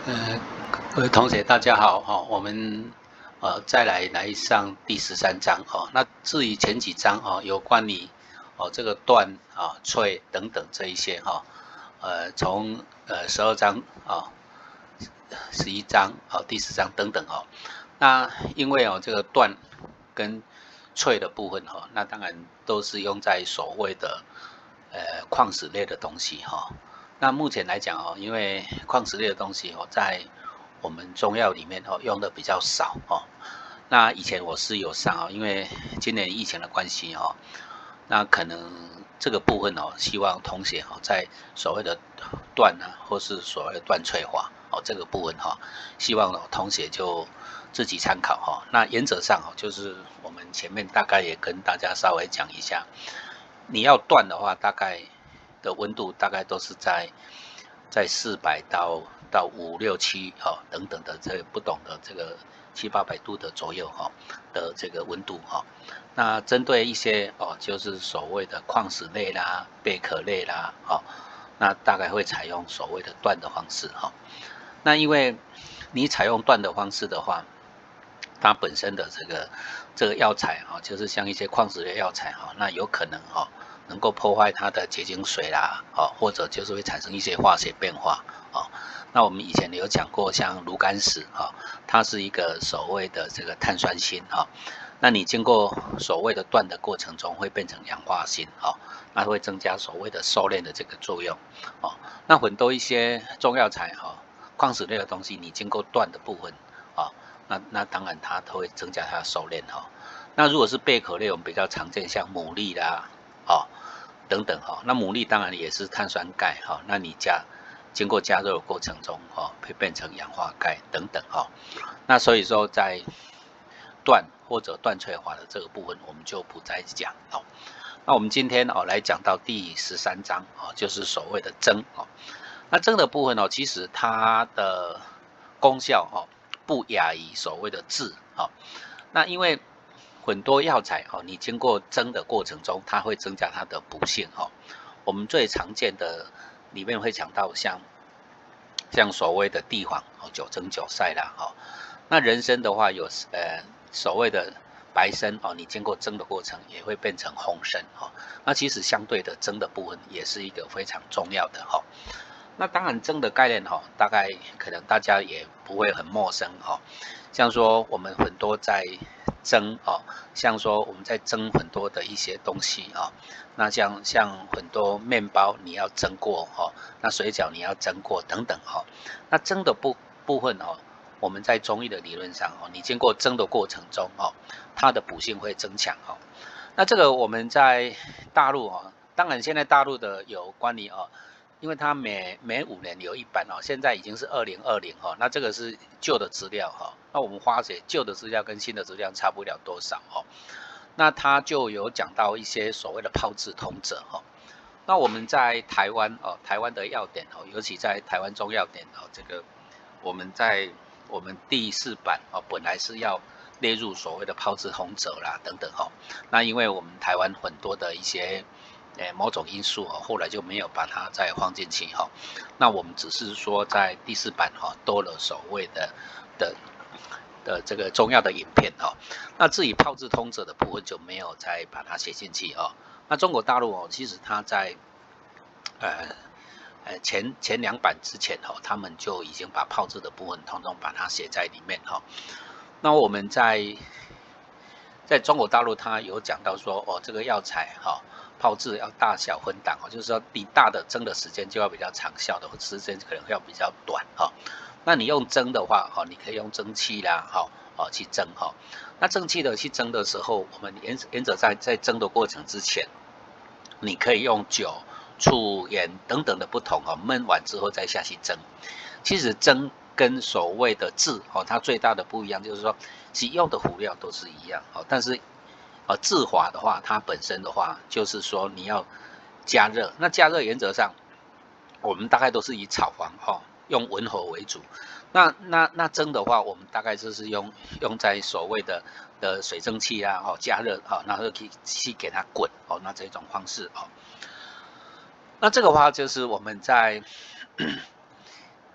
呃，各位同学，大家好哈、我们再来上第13章哦。那至于前几章哦，有关于这个断脆等等这一些从12章11章第10章等等那因为这个断跟脆的部分那当然都是用在所谓的矿石类的东西那目前来讲因为矿石类的东西在我们中药里面用的比较少那以前我是有上因为今年疫情的关系那可能这个部分希望同学在所谓的断或是所谓的断脆化这个部分希望同学就自己参考那原则上就是我们前面大概也跟大家稍微讲一下，你要断的话，大概的温度大概都是在400到5、6、7等等的这个不同的这个7、800度的左右的这个温度那针对一些就是所谓的矿石类啦、贝壳类啦那大概会采用所谓的断的方式那因为你采用断的方式的话，它本身的这个药材就是像一些矿石类药材那有可能能够破坏它的结晶水啦或者就是会产生一些化学变化那我们以前有讲过，像炉甘石它是一个所谓的这个碳酸锌那你经过所谓的断的过程中，会变成氧化锌那会增加所谓的收敛的这个作用那很多一些中药材矿石类的东西，你经过断的部分那当然它都会增加它的收敛那如果是贝壳类，我们比较常见，像牡蛎啦等等那牡蛎当然也是碳酸钙那你经过加热的过程中会变成氧化钙等等那所以说在断或者断脆化的这个部分，我们就不再讲那我们今天来讲到第13章就是所谓的蒸那蒸的部分其实它的功效不亚于所谓的制那因为很多药材你经过蒸的过程中，它会增加它的补性我们最常见的里面会讲到像所谓的地黄9蒸9晒啦那人参的话有所谓的白参你经过蒸的过程也会变成红参那其实相对的蒸的部分也是一个非常重要的那当然蒸的概念大概可能大家也不会很陌生像说我们很多在蒸像说我们在蒸很多的一些东西那像很多面包你要蒸过那水饺你要蒸过等等那蒸的部分我们在中医的理论上你经过蒸的过程中它的补性会增强那这个我们在大陆当然现在大陆的有关于因为它每5年有一版现在已经是2020那这个是旧的资料那我们发觉旧的资料跟新的资料差不了多少那它就有讲到一些所谓的炮制通则那我们在台湾台湾的药典尤其在台湾中药典这个我们第4版本来是要列入所谓的炮制通则啦等等那因为我们台湾很多的一些某种因素后来就没有把它再放进去那我们只是说在第4版多了所谓的这个中药的影片那至于炮制通则的部分就没有再把它写进去那中国大陆其实它在前2版之前他们就已经把炮制的部分统统把它写在里面那我们在中国大陆，它有讲到说这个药材炮制要大小分档就是说你大的蒸的时间就要比较长，小的时间可能要比较短那你用蒸的话你可以用蒸汽啦去蒸那蒸汽的去蒸的时候，我们原则在蒸的过程之前，你可以用酒、醋、盐等等的不同焖完之后再下去蒸。其实蒸跟所谓的制它最大的不一样就是说，其用的辅料都是一样但是制法的话，它本身的话就是说你要加热，那加热原则上我们大概都是以炒房用文火为主。那蒸的话，我们大概就是用在所谓的水蒸气加热然后去给它滚那这种方式那这个话就是我们在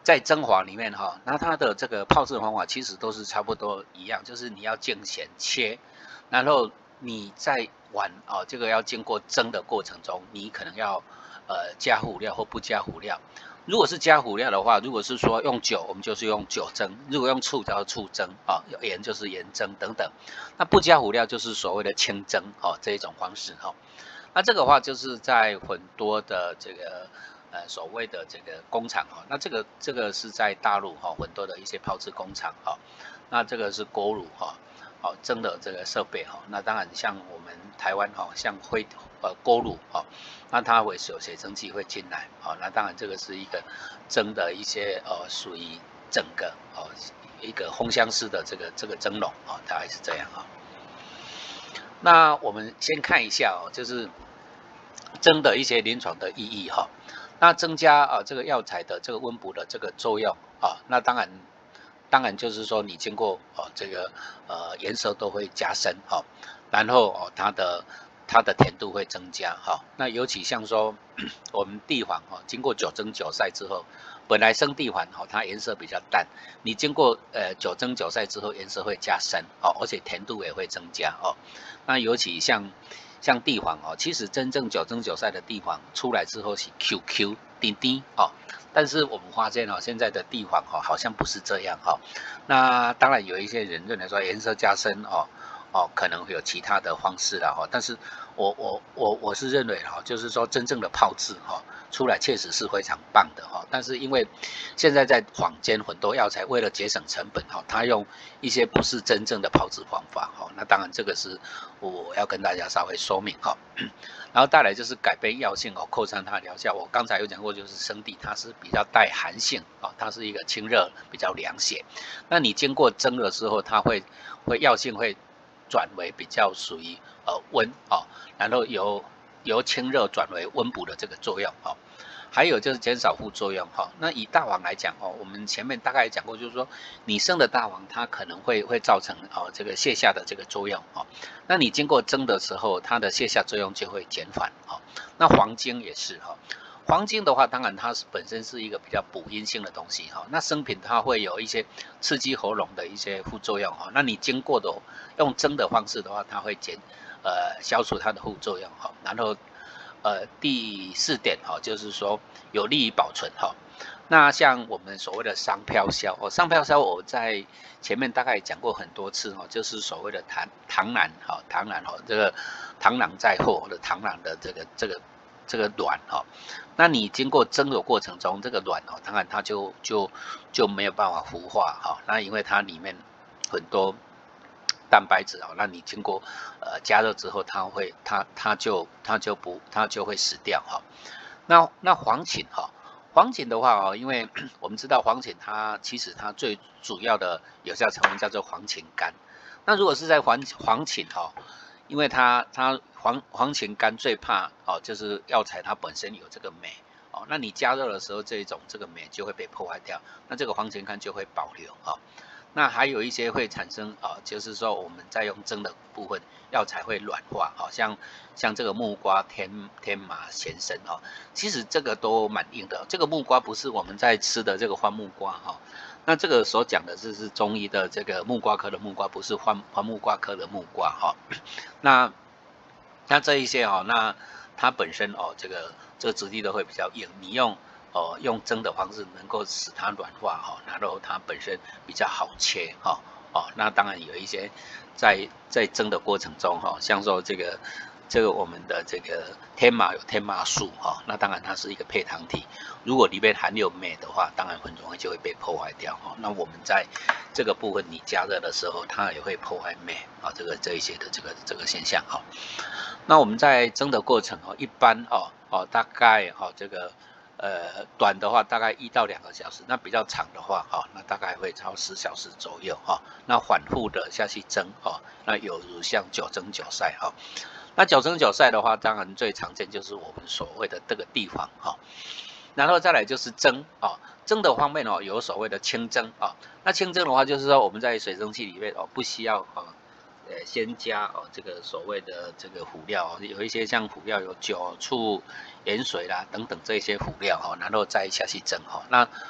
在蒸潢里面哈，那它的这个泡制方法其实都是差不多一样，就是你要净咸切，然后你在玩这个要经过蒸的过程中，你可能要加辅料或不加辅料。如果是加辅料的话，如果是说用酒，我们就是用酒蒸；如果用醋叫醋蒸盐就是盐蒸等等。那不加辅料就是所谓的清蒸这一种方式那这个话就是在很多的这个所谓的这个工厂那这个是在大陆很多的一些泡制工厂那这个是锅炉蒸的这个设备那当然像我们台湾像锅炉那它会有水蒸气会进来那当然这个是一个蒸的一些属于整个一个烘箱式的这个蒸笼大概是这样那我们先看一下就是蒸的一些临床的意义那增加这个药材的这个温补的这个作用那当然就是说你经过这个颜色都会加深然后它的甜度会增加那尤其像说我们地黄经过9蒸9晒之后，本来生地黄它颜色比较淡，你经过9蒸9晒之后颜色会加深而且甜度也会增加那尤其像地黄其实真正9蒸9晒的地黄出来之后是 QQ 甜甜但是我们发现现在的地黄好像不是这样那当然有一些人认为说颜色加深可能会有其他的方式啦但是我是认为就是说真正的泡制出来确实是非常棒的但是因为现在在坊间很多药材为了节省成本它用一些不是真正的泡制方法那当然这个是我要跟大家稍微说明然后再来就是改变药性扩散它的疗效。我刚才有讲过，就是生地它是比较带寒性它是一个清热比较凉血。那你经过蒸的时候，它会药性会转为比较属于温然后由清热转为温补的这个作用还有就是减少副作用那以大黄来讲我们前面大概讲过，就是说你生的大黄它可能会造成这个泻下的这个作用那你经过蒸的时候，它的泻下作用就会减缓那黄精也是黄精的话，当然它本身是一个比较补阴性的东西那生品它会有一些刺激喉咙的一些副作用那你经过的用蒸的方式的话，它会消除它的副作用然后第4点就是说有利于保存那像我们所谓的商飘销商飘销我在前面大概讲过很多次就是所谓的螳螂这个螳螂在后或者螳螂的这个卵那你经过蒸的过程中，这个卵当然它就没有办法孵化那因为它里面很多蛋白质那你经过加热之后，它就会死掉那黄芩黄芩的话因为我们知道黄芩其实它最主要的有效成分叫做黄芩苷。那如果是在黄芩因为它黄芩苷最怕就是药材它本身有这个镁那你加热的时候这个镁就会被破坏掉，那这个黄芩苷就会保留那还有一些会产生就是说我们在用蒸的部分，药材会软化像这个木瓜、天麻、咸参其实这个都蛮硬的。这个木瓜不是我们在吃的这个番木瓜那这个所讲的是中医的这个木瓜科的木瓜，不是番木瓜科的木瓜那这一些那它本身这个质地都会比较硬，你用蒸的方式能够使它软化然后它本身比较好切那当然有一些在蒸的过程中像说这个我们的这个天麻有天麻素那当然它是一个配糖体，如果里面含有镁的话，当然很容易就会被破坏掉那我们在这个部分你加热的时候，它也会破坏镁这一些的这个现象那我们在蒸的过程一般大概这个短的话大概1到2个小时，那比较长的话那大概会超10小时左右那反复的下去蒸那有如像9蒸9晒那9蒸9晒的话，当然最常见就是我们所谓的这个地黄然后再来就是蒸蒸的方面有所谓的清蒸那清蒸的话就是说我们在水蒸气里面不需要先加这个所谓的这个辅料有一些像辅料有酒、醋、盐水啦等等这些辅料然后再下去蒸那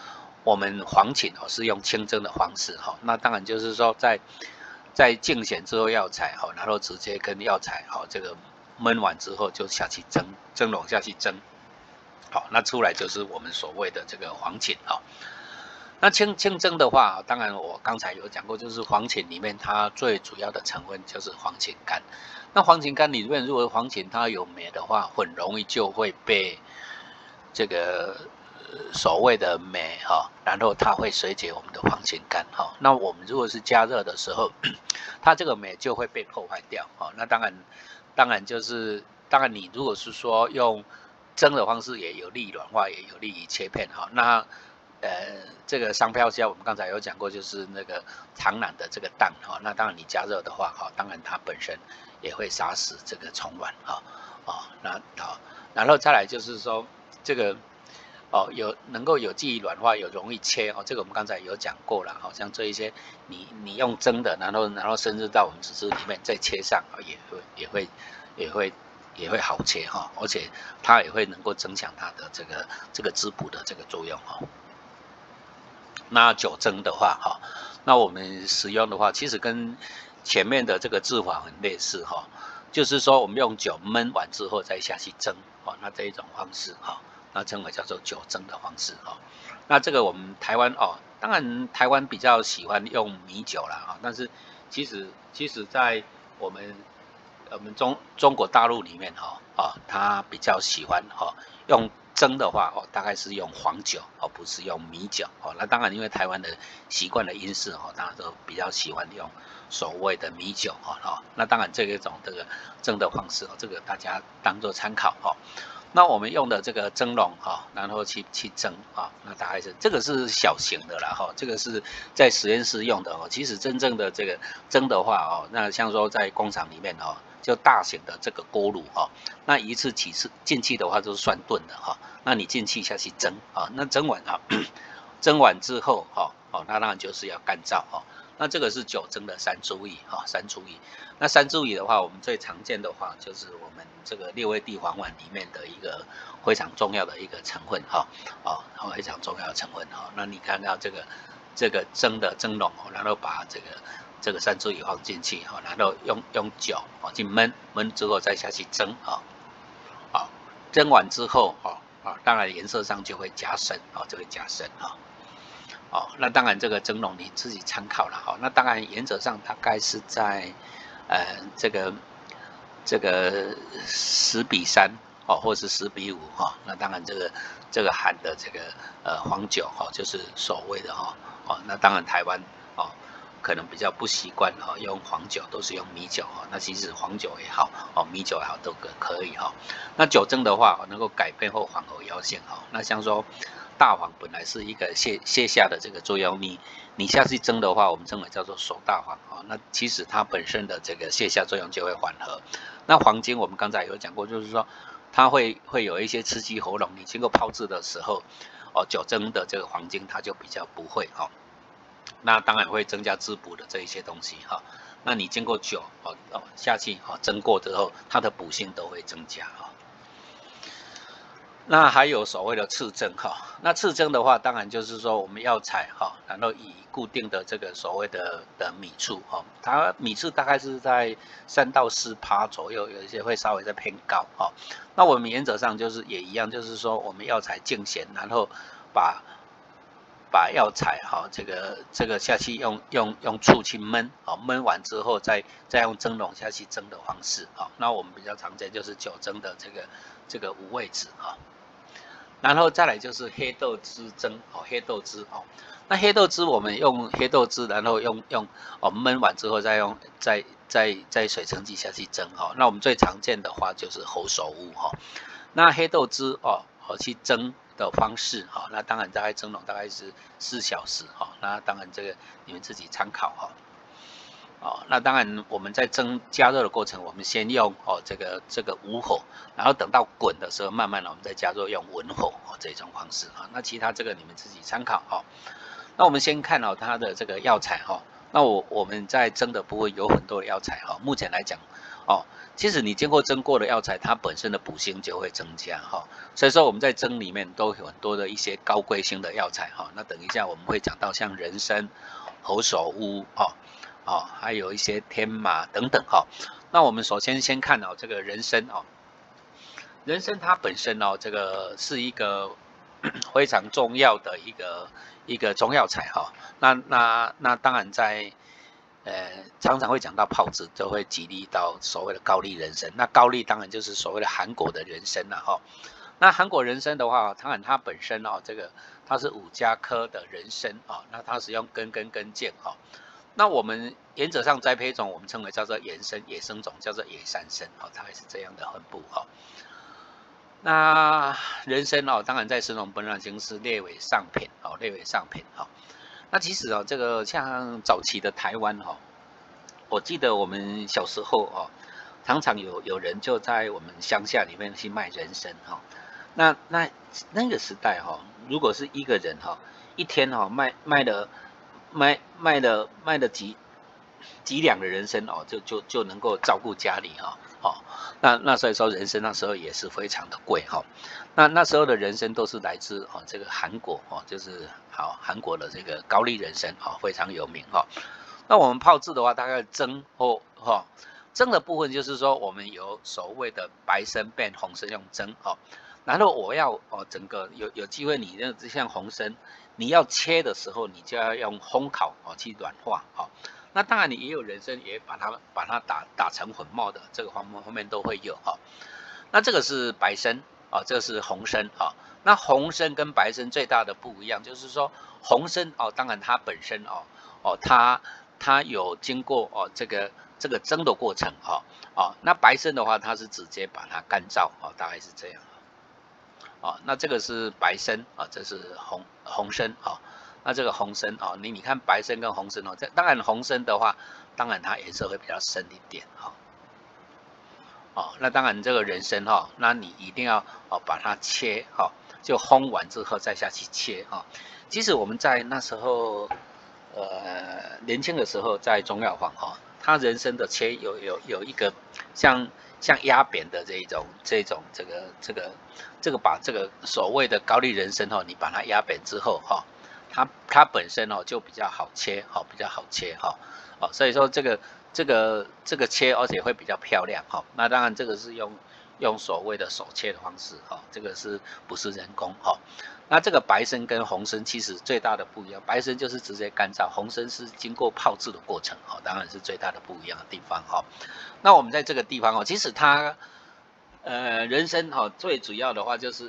我们黄芩哦是用清蒸的方式哈，那当然就是说在净选之后药材哈，然后直接跟药材哈这个焖完之后就下去蒸笼下去蒸，好，那出来就是我们所谓的这个黄芩哈。那清蒸的话，当然我刚才有讲过，就是黄芩里面它最主要的成分就是黄芩苷。那黄芩苷里面，如果黄芩它有镁的话，很容易就会被这个所谓的镁哈，然后它会水解我们的黄芩苷哈。那我们如果是加热的时候，它这个镁就会被破坏掉哈。那当然你如果是说用蒸的方式，也有利于软化，也有利于切片哈。那这个商标虾我们刚才有讲过，就是那个长卵的这个蛋哈。那当然你加热的话哈，当然它本身也会杀死这个虫卵哈。那好，然后再来就是说这个能够有记忆软化，有容易切哦，这个我们刚才有讲过了，好像这一些你用蒸的，然后深入到我们组织里面再切上，也会好切哈，而且它也会能够增强它的这个滋补的这个作用哈。那酒蒸的话哈，那我们使用的话，其实跟前面的这个制法很类似哈，就是说我们用酒焖完之后再下去蒸哦，那这一种方式哈，那称为叫做酒蒸的方式哈。那这个我们台湾哦，当然台湾比较喜欢用米酒啦哈，但是其实在我们中国大陆里面哈它比较喜欢用蒸的话大概是用黄酒不是用米酒那当然因为台湾的习惯的因素大家都比较喜欢用所谓的米酒那当然这一种这个蒸的方式这个大家当做参考那我们用的这个蒸笼然后去蒸那大概是这个是小型的啦这个是在实验室用的其实真正的这个蒸的话那像说在工厂里面就大型的这个锅炉那一次进气的话就是算吨的那你进气下去蒸那蒸完蒸完之后那当然就是要干燥那这个是酒蒸的三珠乙三珠乙。那三珠乙的话，我们最常见的话就是我们这个六味地黄丸里面的一个非常重要的一个成分非常重要的成分那你看到这个蒸的蒸笼然后把这个三珠乙放进去然后用酒去焖之后再下去蒸蒸完之后当然颜色上就会加深就会加深那当然这个蒸笼你自己参考了那当然原则上大概是在这个10:3或是10:5那当然这个含的这个黄酒就是所谓的那当然台湾可能比较不习惯用黄酒，都是用米酒那其实黄酒也好米酒也好都可以那酒蒸的话能够改变或缓和药性那像说大黄本来是一个泻下的这个作用，你下去蒸的话，我们称为叫做熟大黄那其实它本身的这个泻下作用就会缓和。那黄精我们刚才有讲过，就是说它会有一些刺激喉咙，你经过泡制的时候酒蒸的这个黄精它就比较不会那当然会增加滋补的这一些东西那你经过酒下去蒸过之后，它的补性都会增加那还有所谓的次蒸那次蒸的话，当然就是说我们药材然后以固定的这个所谓的米醋它米醋大概是在3到4%左右，有一些会稍微再偏高那我们原则上就是也一样，就是说我们药材净咸，然后把药材这个下去用醋去焖焖完之后再用蒸笼下去蒸的方式那我们比较常见就是酒蒸的这个五味子然后再来就是黑豆汁蒸黑豆汁那黑豆汁我们用黑豆汁，然后用焖完之后再用再水蒸气下去蒸那我们最常见的话就是猴首乌那黑豆汁去蒸的方式那当然大概蒸笼大概是4小时那当然这个你们自己参考那当然我们在加热的过程，我们先用这个无火，然后等到滚的时候，慢慢的我们再加热用文火这种方式那其他这个你们自己参考那我们先看它的这个药材那我们在蒸的部分有很多的药材目前来讲哦，其实你经过蒸过的药材，它本身的补性就会增加哈、所以说我们在蒸里面都有很多的一些高贵性的药材哈、那等一下我们会讲到像人参、何首乌还有一些天麻等等哈、那我们首先先看哦这个人参哦，人参它本身哦这个是一个非常重要的一个中药材哈、那当然在常常会讲到泡制，就会激励到所谓的高丽人参。那高丽当然就是所谓的韩国的人参了哈。那韩国人参的话，当然它本身哦，这个它是五加科的人参啊，那它使用根茎哈。那我们原则上栽培种，我们称为叫做野生种，叫做野山参哦，大概是这样的分布哈。那人参哦，当然在《神农本草经》是列为上品哦，列为上品哈。那其实哦，这个像早期的台湾哈、我记得我们小时候哦，常常有人就在我们乡下里面去卖人参哈、那个时代哈、如果是一个人哈、一天哈、卖了几两的人参哦，就能够照顾家里哈、那所以说人参那时候也是非常的贵哈、那时候的人参都是来自这个韩国就是韩国的这个高丽人参非常有名哈、那我们泡制的话，大概蒸蒸的部分就是说我们有所谓的白参变红参用蒸然后我要整个有机会你那像红参，你要切的时候，你就要用烘烤去软化那当然你也有人参也把它打成粉末的，这个后面都会有那这个是白参这个是红参那红参跟白参最大的不一样就是说红参当然它本身它有经过这个蒸的过程那白参的话它是直接把它干燥大概是这样那这个是白参这是红参那这个红参你看白参跟红参当然红参的话，当然它颜色会比较深一点那当然这个人参那你一定要把它切就烘完之后再下去切其实我们在那时候年轻的时候在中药房它人参的切有一个像压扁的这种这个把这个所谓的高丽人参你把它压扁之后它本身就比较好切比较好切所以说这个切而且会比较漂亮那当然这个是用所谓的手切的方式这个是不是人工那这个白参跟红参其实最大的不一样，白参就是直接干燥，红参是经过泡制的过程当然是最大的不一样的地方那我们在这个地方其实它人参最主要的话就是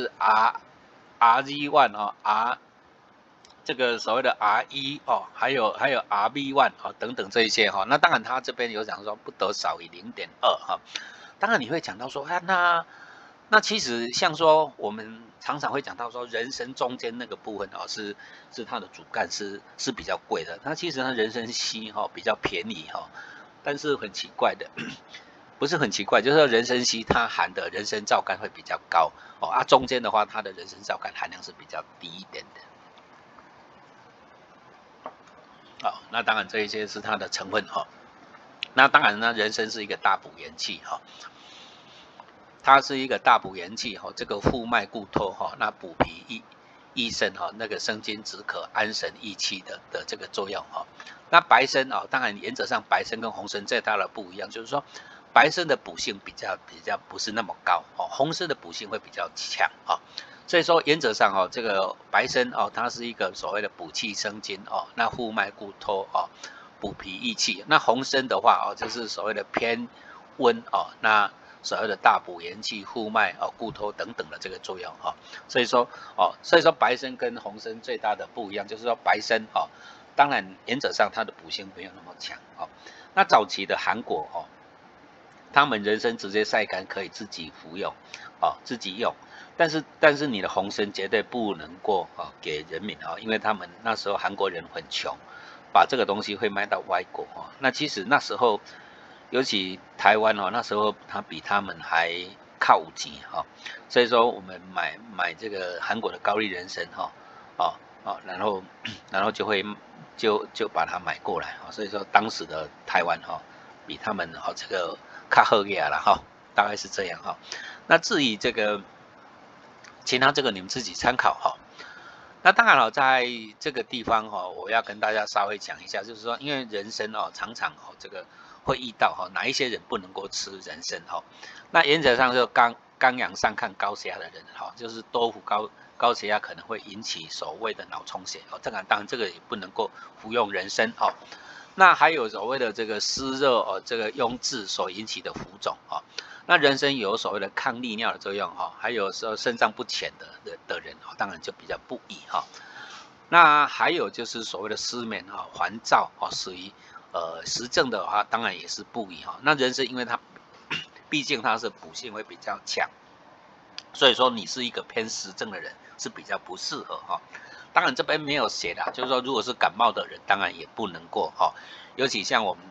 RZ1R 这个所谓的 R1还有 RB1等等这一些那当然它这边有讲说不得少于0.2当然你会讲到说那其实像说我们常常会讲到说人参中间那个部分是它的主干是比较贵的，那其实它人参烯比较便宜但是很奇怪的不是很奇怪，就是说人参烯它含的人参皂苷会比较高中间的话它的人参皂苷含量是比较低一点的那当然这一些是它的成分那当然呢人参是一个大补元气它是一个大补元气这个复脉固脱那补脾益肾那个生津止渴安神益气的这个作用那白参当然原则上白参跟红参最大的不一样就是说白参的补性比较不是那么高红参的补性会比较强所以说原则上这个白参它是一个所谓的补气生津那复脉固脱补脾益气那红参的话就是所谓的偏温那所谓的大补元气、复脉固脱等等的这个作用所以说白参跟红参最大的不一样，就是说白参当然原则上它的补性没有那么强那早期的韩国他们人参直接晒干可以自己服用自己用，但是你的红参绝对不能够给人民因为他们那时候韩国人很穷，把这个东西会卖到外国那其实那时候。尤其台湾那时候它比他们还靠级所以说我们买这个韩国的高丽人参然后就会就把它买过来所以说当时的台湾比他们这个卡赫亚了哈，大概是这样哈。那至于这个其他这个你们自己参考哈。那当然了，在这个地方哈，我要跟大家稍微讲一下，就是说，因为人参哦，常常哦这个会遇到哈，哪一些人不能够吃人参哈？那原则上就刚阳上看高血压的人哈，就是多服高血压可能会引起所谓的脑充血哦，当然这个也不能够服用人参哦。那还有所谓的这个湿热哦，这个壅滞所引起的浮肿哦。那人参有所谓的抗利尿的作用哈，还有说肾脏不全的人哦，当然就比较不宜哈。那还有就是所谓的失眠哈、烦躁哦，属于实证的话，当然也是不宜哈。那人参因为它毕竟它是补性会比较强，所以说你是一个偏实证的人是比较不适合哈。当然这边没有写的，就是说如果是感冒的人，当然也不能过哈。尤其像我们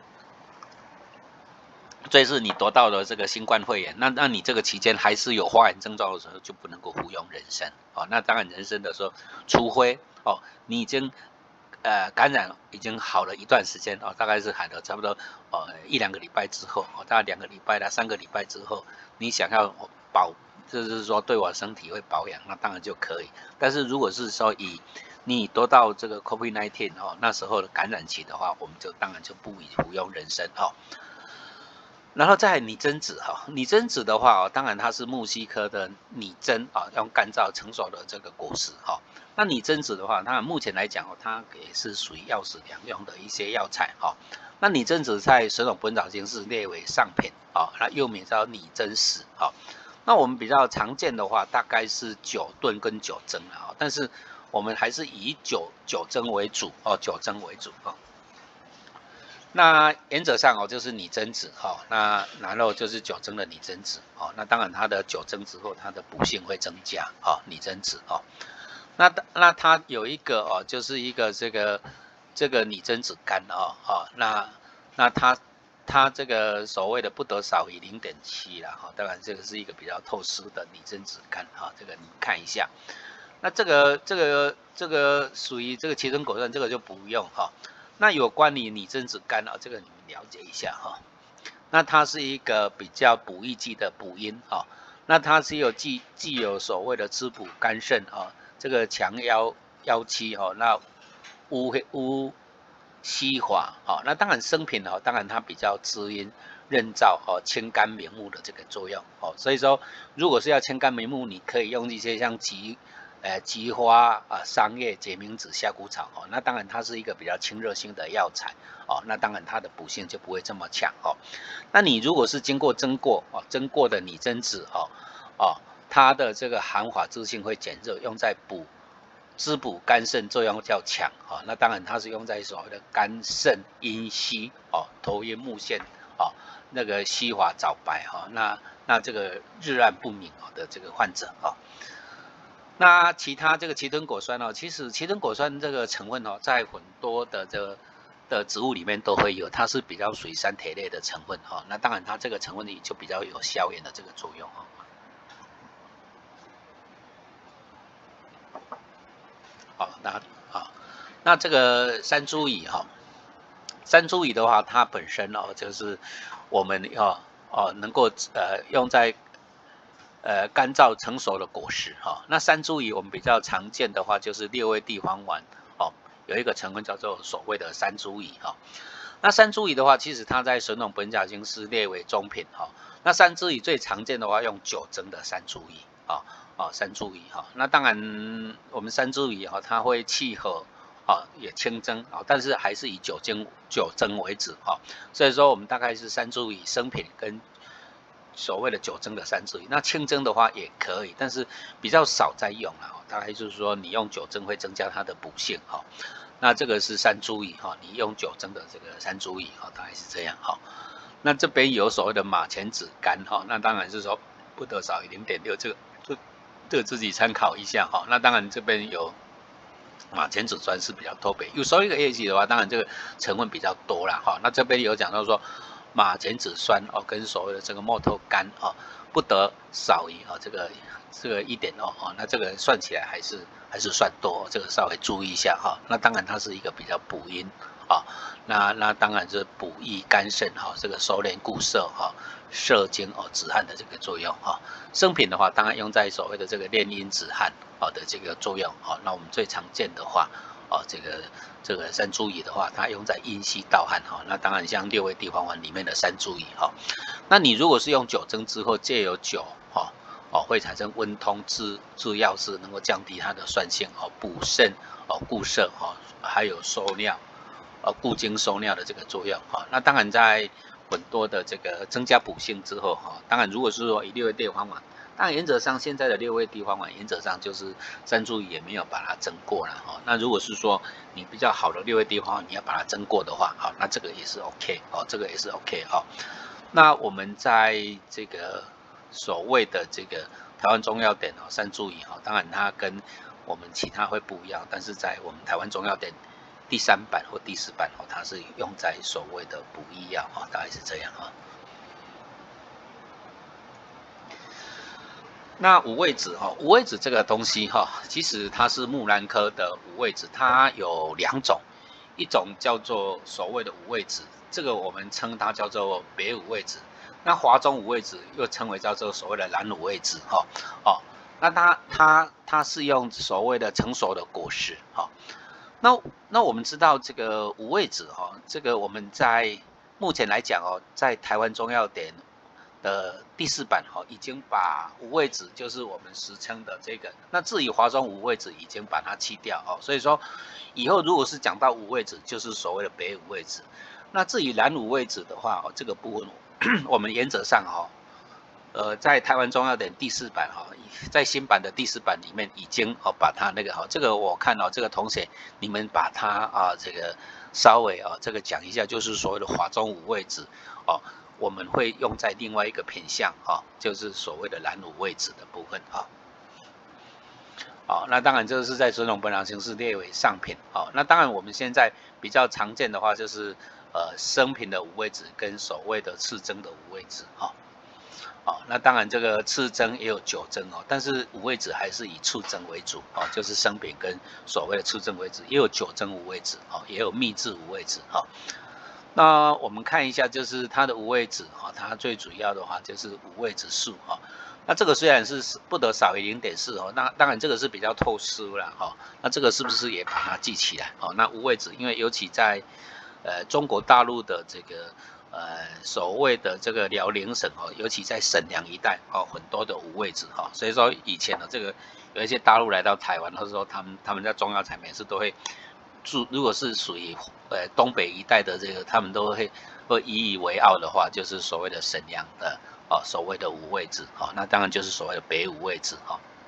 这次你得到了这个新冠肺炎，那你这个期间还是有发炎症状的时候，就不能够服用人参哦。那当然人参的时候，除非哦你已经感染已经好了一段时间哦，大概是好了差不多1-2个礼拜之后哦，大概2个礼拜到3个礼拜之后，你想要就是说对我身体会保养，那当然就可以。但是如果是说你得到这个 COVID-19 哦，那时候的感染期的话，我们就当然就不宜服用人参哦。然后再拟真子哈，拟真子的话哦，当然它是木犀科的拟真啊，用干燥成熟的这个果实哈。那拟真子的话，它目前来讲哦，它也是属于药食两用的一些药材哈。那拟真子在《神农本草经》是列为上品啊，那又名叫拟真实哈。那我们比较常见的话，大概是9炖跟9蒸啊，但是我们还是以九蒸为主哦，九蒸为主哦。那原则上哦，就是拟真子哈，那然后就是9蒸的拟真子哦，那当然它的9蒸之后，它的补性会增加哦，拟真子哦。那它有一个哦，就是一个这个拟真子干哦，那它这个所谓的不得少于0.7啦哈，当然这个是一个比较透湿的拟真子干哈，这个你们看一下。那这个属于这个奇珍果酸，这个就不用哈。那有关于拟真子干啊，这个你们了解一下哈。那它是一个比较补益剂的补阴啊，那它是既有所谓的滋补肝肾啊，这个强腰膝哦，那乌稀滑啊，那当然生品哦，当然它比较滋阴润燥哦，清肝明目的这个作用哦，所以说如果是要清肝明目，你可以用一些像菊花啊、桑叶、决明子、夏枯草哦，那当然它是一个比较清热性的药材哦，那当然它的补性就不会这么强哦。那你如果是经过蒸过的拟真子它的这个寒滑之性会减弱，用在滋补肝肾作用较强啊。那当然它是用在所谓的肝肾阴虚头晕目眩那个稀滑早白那这个日暗不明的这个患者那其他这个奇珍果酸其实奇珍果酸这个成分在很多的植物里面都会有，它是比较属于三萜类的成分那当然它这个成分里就比较有消炎的这个作用那这个山茱萸山茱萸的话，它本身就是我们能够用在干燥成熟的果实那山茱萸我们比较常见的话就是六味地黄丸有一个成分叫做所谓的山茱萸那山茱萸的话，其实它在《神农本草经》是列为中品那山茱萸最常见的话用9蒸的山茱萸山茱萸那当然我们山茱萸它会契合也清蒸但是还是以9蒸为主所以说我们大概是山茱萸生品跟所谓的9蒸的山茱萸，那清蒸的话也可以，但是比较少在用大概就是说你用9蒸会增加它的补性那这个是山茱萸你用9蒸的这个山茱萸大概是这样那这边有所谓的马钱子干那当然是说不得少于0.6，这个自己参考一下那当然这边有马钱子酸是比较特别，有时候一个业绩的话，当然这个成分比较多啦那这边有讲到说马钱子酸跟所谓的这个木头苷不得少于这个1.2那这个算起来还是算多这个稍微注意一下那当然它是一个比较补阴那当然是补益肝肾这个收敛固摄摄精止汗的这个作用哈。生品的话，当然用在所谓的这个炼阴止汗的这个作用那我们最常见的话这个山茱萸的话，它用在阴虚盗汗那当然像六味地黄丸里面的山茱萸那你如果是用酒蒸之后，借由酒会产生温通治药湿，能够降低它的酸性补肾固摄还有收尿固精收尿的这个作用那当然在很多的这个增加补性之后当然如果是说以六味地黄丸，当然原则上现在的六味地黄丸原则上就是山茱萸也没有把它蒸过了那如果是说你比较好的六味地黄丸你要把它蒸过的话那这个也是 OK 这个也是 OK 那我们在这个所谓的这个台湾中药典山茱萸当然它跟我们其他会不一样，但是在我们台湾中药典第3版或第4版它是用在所谓的补益药大概是这样那五味子五味子这个东西其实它是木兰科的五味子，它有2种，一种叫做所谓的五味子，这个我们称它叫做北五味子。那华中五味子又称为叫做所谓的南五味子那它是用所谓的成熟的果实那我们知道这个五味子这个我们在目前来讲在台湾中药典的第4版已经把五味子就是我们实称的这个，那至于华中五味子已经把它去掉所以说以后如果是讲到五味子就是所谓的北五味子。那至于南五味子的话这个部分我们原则上在台湾中药典第4版在新版的第4版里面已经把它那个这个我看这个同学你们把它这个稍微这个讲一下，就是所谓的华中五味子我们会用在另外一个品项就是所谓的南五味子的部分那当然这是在尊荣本行形式列为上品那当然我们现在比较常见的话就是生品的五味子跟所谓的次蒸的五味子那当然这个次蒸也有酒蒸但是五味子还是以次蒸为主就是生品跟所谓的次蒸为主，也有酒蒸五味子也有秘制五味子那我们看一下就是它的五味子它最主要的话就是五味子数那这个虽然是不得少于0.4那当然这个是比较透湿啦那这个是不是也把它记起来那五味子因为尤其在中国大陆的这个所谓的这个辽宁省尤其在沈阳一带很多的五味子所以说以前这个有一些大陆来到台湾，或者说他们在中药材每次都会如果是属于东北一带的这个，他们都会引以为傲的话，就是所谓的沈阳的所谓的五味子那当然就是所谓的北五味子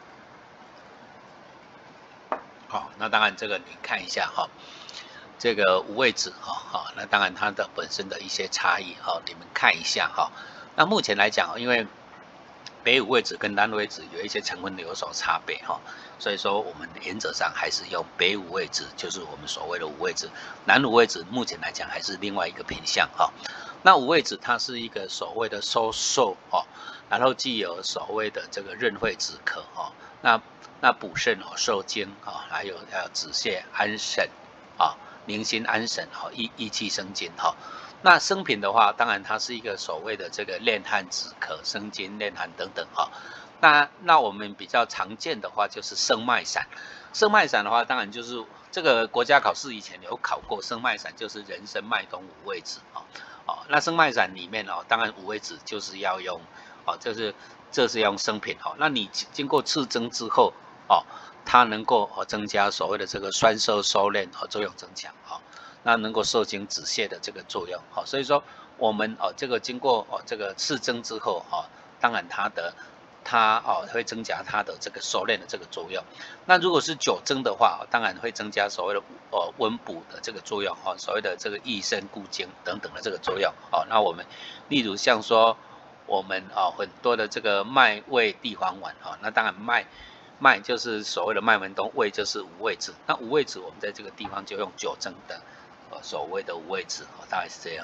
那当然这个你看一下这个五味子那当然它的本身的一些差异你们看一下那目前来讲因为北五味子跟南五味子有一些成分有所差别所以说我们原则上还是用北五味子，就是我们所谓的五味子。南五味子目前来讲还是另外一个品项那五味子它是一个所谓的收受然后既有所谓的这个润肺止咳那补肾受精还有止泻安神宁心安神益气生津那生品的话，当然它是一个所谓的这个炼汗止咳、生津炼汗等等那我们比较常见的话就是生脉散。生脉散的话，当然就是这个国家考试以前有考过，生脉散就是人参、麦冬五味子那生脉散里面当然五味子就是要用这是用生品那你经过次蒸之后它能够增加所谓的这个酸涩收敛作用增强那能够受精止泻的这个作用所以说我们这个经过这个次蒸之后当然它会增加它的这个收敛的这个作用。那如果是酒蒸的话，当然会增加所谓的温补的这个作用所谓的这个益生固精等等的这个作用那我们例如像说我们很多的这个麦味地黄丸那当然麦就是所谓的麦门冬，味就是五味子。那五味子我们在这个地方就用酒蒸的所谓的五味子大概是这样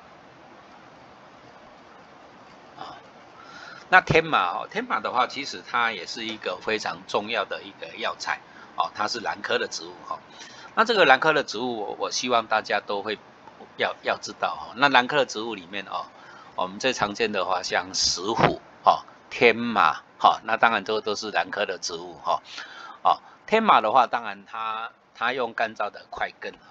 那天马的话，其实它也是一个非常重要的一个药材它是兰科的植物那这个兰科的植物我希望大家都会要知道那兰科的植物里面我们最常见的话，像石虎哈、天麻哈，那当然这个都是兰科的植物哈。哦，天麻的话，当然它用干燥的块根哈。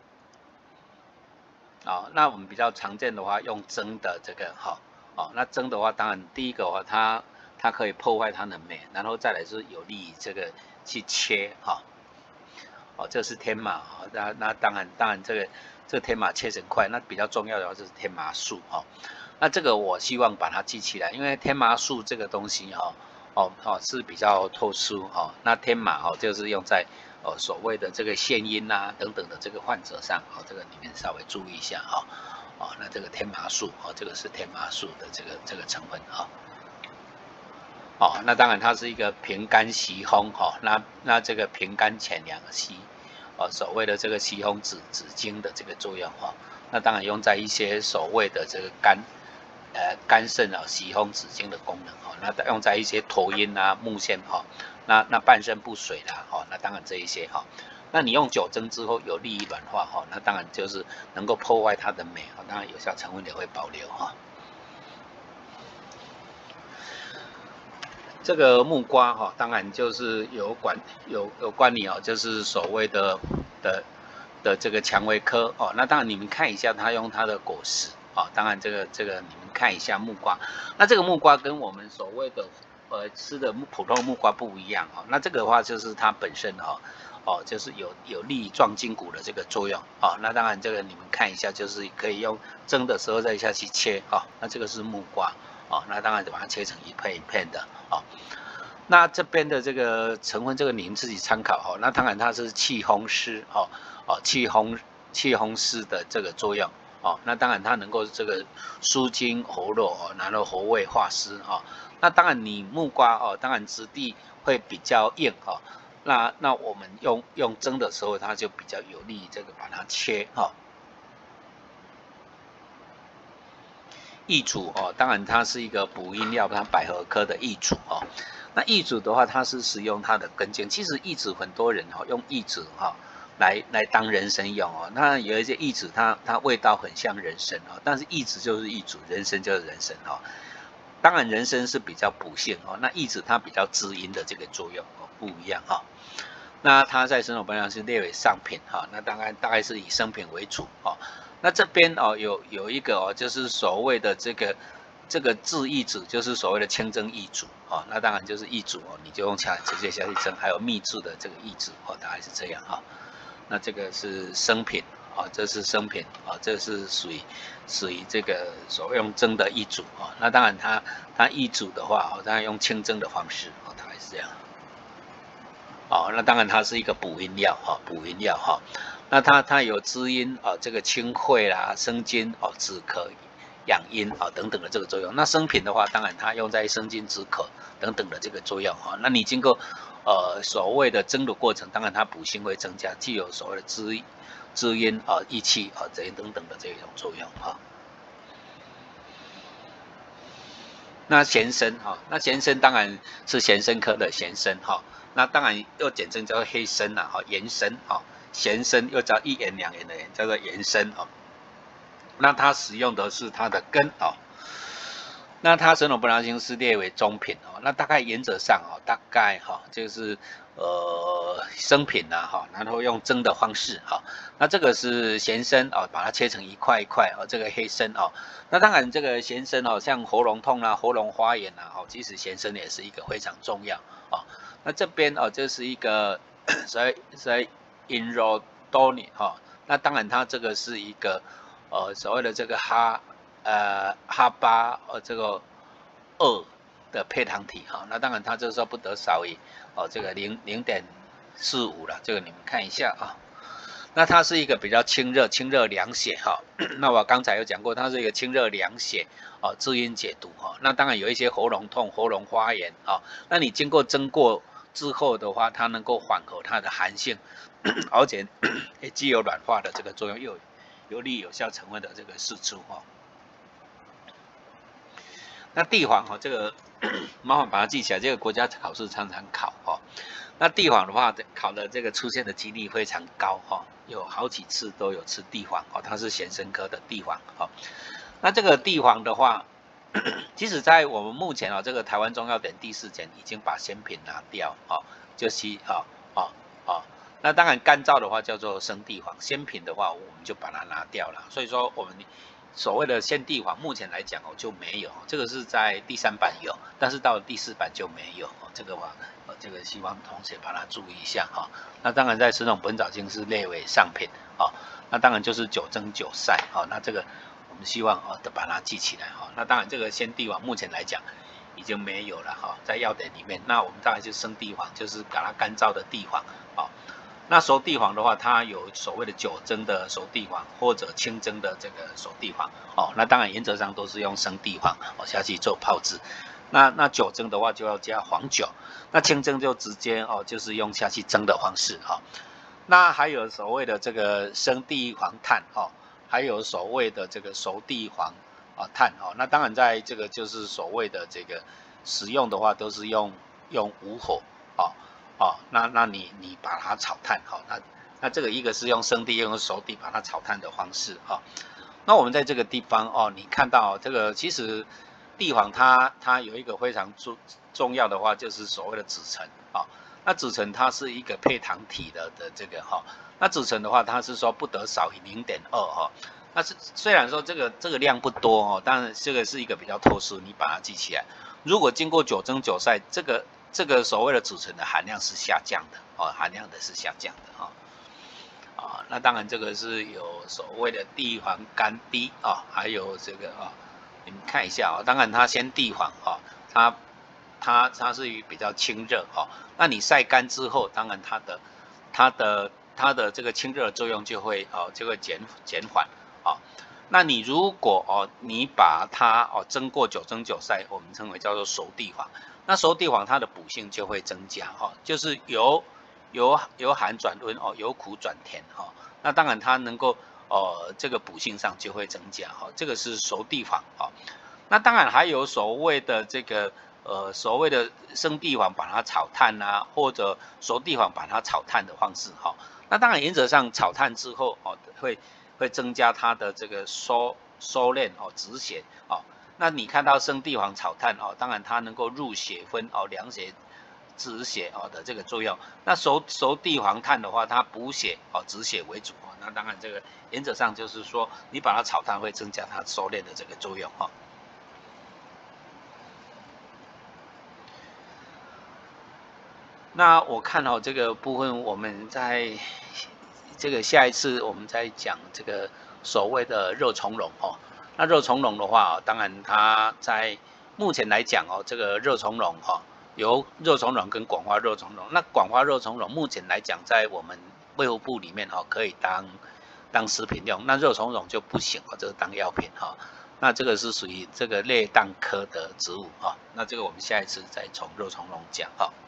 哦，那我们比较常见的话，用蒸的这个哈。哦，那蒸的话，当然第一个话，它可以破坏它的美，然后再来是有利于这个去切哈。哦，这是天麻哈，那当然这个天麻切成块，那比较重要的话就是天麻素哈。那这个我希望把它记起来，因为天麻素这个东西哈，是比较特殊哈。那天麻就是用在所谓的这个腺音啊等等的这个患者上，这个里面稍微注意一下哈。那这个天麻素这个是天麻素的这个成分哈。那当然它是一个平肝息风那这个平肝潜凉息所谓的这个息风止痉的这个作用那当然用在一些所谓的这个肝肾息风止痉的功能那用在一些头晕啊、目眩那半身不遂啦那当然这一些那你用久蒸之后有利于软化那当然就是能够破坏它的镁当然有效成分也会保留这个木瓜当然就是有关于就是所谓的这个蔷薇科那当然你们看一下它用它的果实当然这个你们看一下木瓜，那这个木瓜跟我们所谓的吃的普通木瓜不一样那这个的话就是它本身就是有利于壮筋骨的这个作用那当然这个你们看一下，就是可以用蒸的时候再下去切那这个是木瓜那当然就把它切成一片一片的那这边的这个成分，这个你们自己参考那当然它是祛风湿祛风湿的这个作用那当然它能够这个舒筋活络然后活胃化湿那当然你木瓜当然质地会比较硬那我们用蒸的时候，它就比较有利于这个把它切异竹当然它是一个补阴药，它百合科的异竹那异竹的话，它是使用它的根茎。其实异竹很多人用异竹来当人参用那有一些异竹它味道很像人参但是异竹就是异竹，人参就是人参当然人参是比较补性那异竹它比较滋阴的这个作用不一样那它在生活本上是列为上品那大概是以生品为主那这边有一个就是所谓的这个制异组，就是所谓的清蒸异组那当然就是异组你就用直接下去蒸，还有秘制的这个异组大概是这样那这个是生品这是生品这是属于这个所谓用蒸的异组那当然它异组的话当然用清蒸的方式大概是这样那当然它是一个补阴药补阴药那它有滋阴这个清肺啦、生津止咳、养阴等等的这个作用。那生品的话，当然它用在生津止渴等等的这个作用那你经过所谓的蒸的过程，当然它补性会增加，具有所谓的滋阴益气这些等等的这种作用那咸参那咸参当然是咸参科的咸参那当然又简称叫做黑参盐参咸参又叫一盐两盐的盐，叫做盐参那它使用的是它的根那它神农本来星是列为中品那大概原则上大概就是生品然后用蒸的方式那这个是咸参把它切成一块一块这个黑参那当然这个咸参像喉咙痛喉咙发炎其实咸参也是一个非常重要那这边这是一个在 Inrodoni 那当然它这个是一个所谓的这个哈巴这个2的配糖体那当然它这时候不得少于这个0.45了，这个你们看一下那它是一个比较清热凉血那我刚才有讲过，它是一个清热凉血滋阴解毒那当然有一些喉咙痛、喉咙发炎那你经过蒸过之后的话，它能够缓和它的寒性，而且也具有软化的这个作用，又有利有效成分的这个释出那地黄这个麻烦把它记起来，这个国家考试常常考那地黄的话，考的这个出现的几率非常高有好几次都有吃地黄它是咸参科的地黄那这个地黄的话，即使在我们目前这个台湾中药典第4简已经把鲜品拿掉就是那当然干燥的话叫做生地黄，鲜品的话我们就把它拿掉了。所以说我们所谓的鲜地黄，目前来讲就没有，这个是在第3版有，但是到了第4版就没有。这个话，这个希望同学把它注意一下那当然在《食农本草经》是列为上品那当然就是9蒸9晒那这个我们希望的把它记起来那当然这个鲜地黄目前来讲已经没有了在药典里面。那我们大概就生地黄，就是把它干燥的地黄那熟地黄的话，它有所谓的9蒸的熟地黄，或者清蒸的这个熟地黄那当然原则上都是用生地黄下去做泡制。那9蒸的话就要加黄酒，那清蒸就直接就是用下去蒸的方式那还有所谓的这个生地黄炭还有所谓的这个熟地黄炭那当然在这个就是所谓的这个使用的话，都是用无火那你把它炒炭那这个一个是用生地，用熟地把它炒炭的方式那我们在这个地方你看到这个其实地黄它有一个非常重要的话，就是所谓的紫橙那紫橙它是一个配糖体的这个那紫橙的话，它是说不得少于0.2那是虽然说这个量不多但是这个是一个比较特殊，你把它记起来。如果经过9蒸9晒，这个所谓的紫橙的含量是下降的含量的是下降的那当然这个是有所谓的地黄干滴还有这个你们看一下当然它先地黄它是比较清热那你晒干之后，当然它的这个清热的作用就会减缓那你如果你把它蒸过9蒸9晒，我们称为叫做熟地黄。那熟地黄它的补性就会增加就是由寒转温由苦转甜那当然它能够这个补性上就会增加这个是熟地黄那当然还有所谓的这个所谓的生地黄把它炒炭或者熟地黄把它炒炭的方式那当然原则上炒炭之后会增加它的这个收敛止血那你看到生地黄炒炭当然它能够入血分凉血止血的这个作用。那熟地黄炭的话，它补血止血为主那当然这个原则上就是说，你把它炒炭会增加它收敛的这个作用那我看这个部分，我们在这个下一次我们再讲这个所谓的热从容那热从容的话当然它在目前来讲这个热从容有热从容跟广花热从容。那广花热从容目前来讲，在我们卫福部里面可以当食品用，那热从容就不行这是当药品那这个是属于这个类当科的植物那这个我们下一次再从热从容讲